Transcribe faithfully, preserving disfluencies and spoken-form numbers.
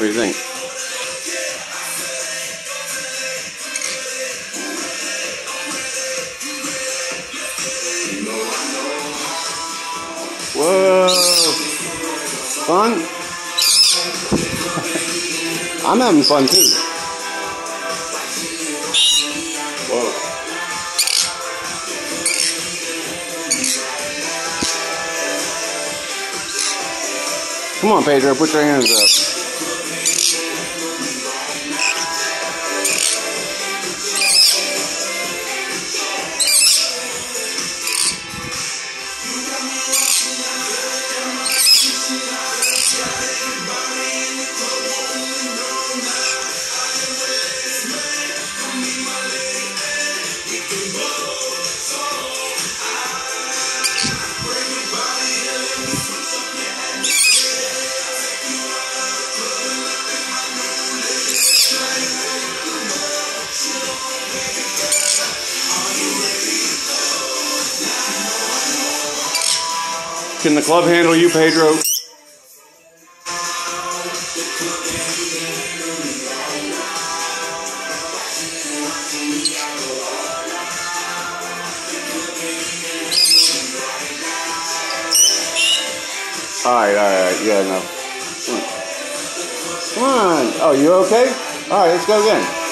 do you think? Whoa! Fun? I'm having fun too. Whoa. Come on, Pedro, put your hands up. Can the club handle you, Pedro? Alright, alright, yeah, no. Come on. Oh, you okay? Alright, let's go again.